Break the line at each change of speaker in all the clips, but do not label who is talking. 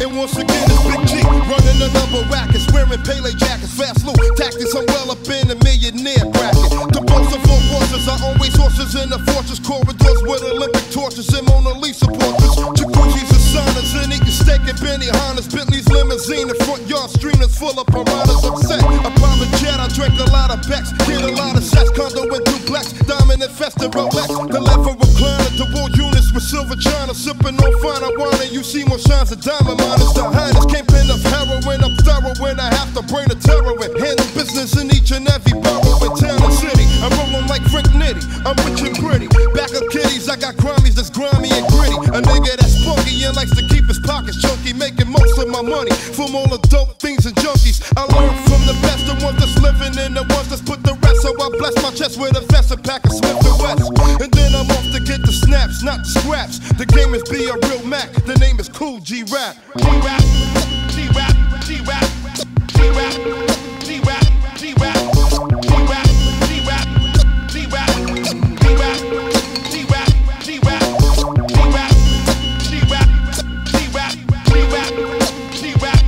And once again, it's Big G, running the number rackets, wearing Pele jackets, fast loot tactics. I'm well up in the millionaire bracket. The boss of all forces, I always horses in the fortress corridors with Olympic torches and Mona Lisa portraits. Jacuzzis and saunas and eating steak and Benihana's, Bentley's limousine, the front yard streamers full of piranhas. I'm set, a private jet, I drank a lot of Becks, get a lot of sex, condo and duplex, diamond infested Rolex, the lever recliner, the wall units with silver china, sipping on fine wine, and you see more shines of diamond miners. The highness kingpin of heroin, I'm thorough when I have to bring the terror in, handle business in each and every borough in town and city. I'm rolling like Frank Nitty, I'm rich and pretty, back up kitties, I got Grammies that's grimy and gritty, a nigga that's spunky and likes to keep his pockets chunky, making most of my money from all the dope things and junkies. I learned from the best, the ones that's living and the ones that's put the rest. So I bless my chest with a vest, a pack of Smith & West, and then I'm off to get the snaps, not the scraps. The game is be a real Mac, the name is Kool G-Rap. G-Rap, G-Rap, G-Rap, G-Rap, G-Rap, G-Rap, G-Rap, G-Rap, G-Rap, G-Rap, G-Rap, G-Rap, G-Rap, G-Rap, G-Rap, G-Rap, G-Rap, G-Rap,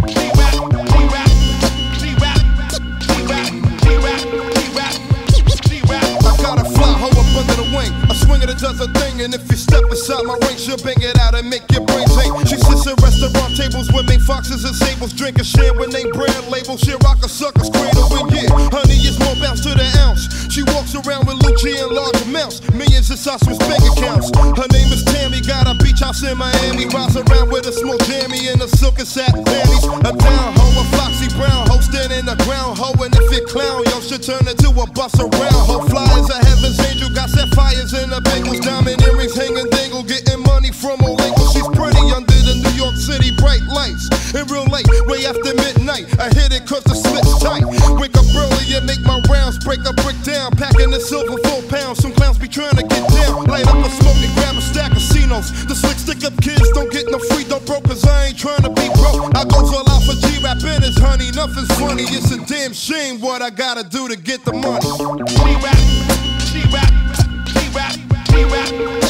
I got a fly hoe up under the wing, a swinger that does a thing, and if you step aside my ring, she'll bang it out and make your brains hang. She sits at restaurant tables with main foxes and sables, drinking shit with name brand labels. She rock a sucker's cradle and yeah, honey is more bounce to the ounce. She walks around with Lucci in large amounts, millions inside Swiss bank accounts. Her name is Tammy, got a beach house in Miami, rides around with a small jammy and a silk and satin panties. A down hoe, a foxy brown hoe, standing a ground hoe, and if it clown, yo, should turn into a bus around hoe. Fly as a heaven's angel, got sapphires in the bagels, diamond earrings hanging dangle, getting money from all angles. She's pretty under the New York City bright lights, and real late, way after midnight, I hit it cause the slit's tight. Wake up early and make my rounds, break a brick down, packing the silver 4 pounds. Some clowns be trying to get down, light up a smoke and grab a stack of casinos. The slick stick up kids don't get no free dope broke, cause I ain't trying to be broke. I goes all out for G-Rap and his honey, nothing's funny, it's a damn shame what I gotta do to get the money. G-Rap, G-Rap, G-Rap, G-Rap.